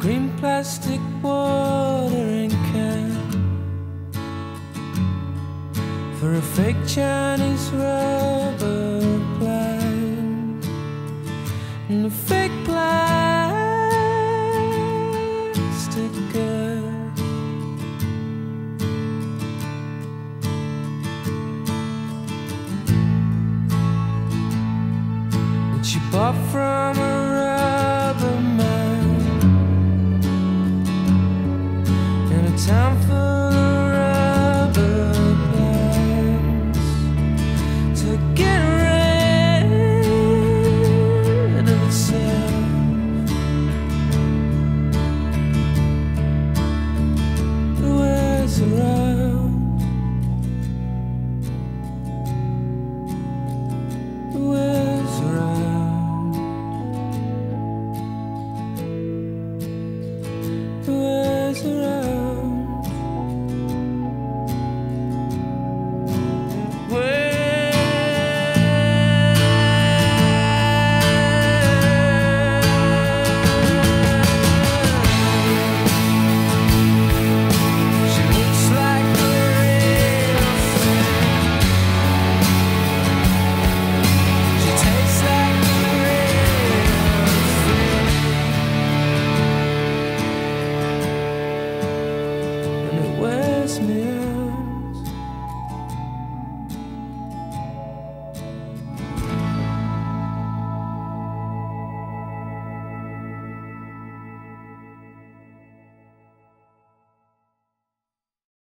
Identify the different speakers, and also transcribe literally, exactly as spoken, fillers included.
Speaker 1: green plastic watering can for a fake Chinese rubber plant and a fake plastic girl. Which you bought from a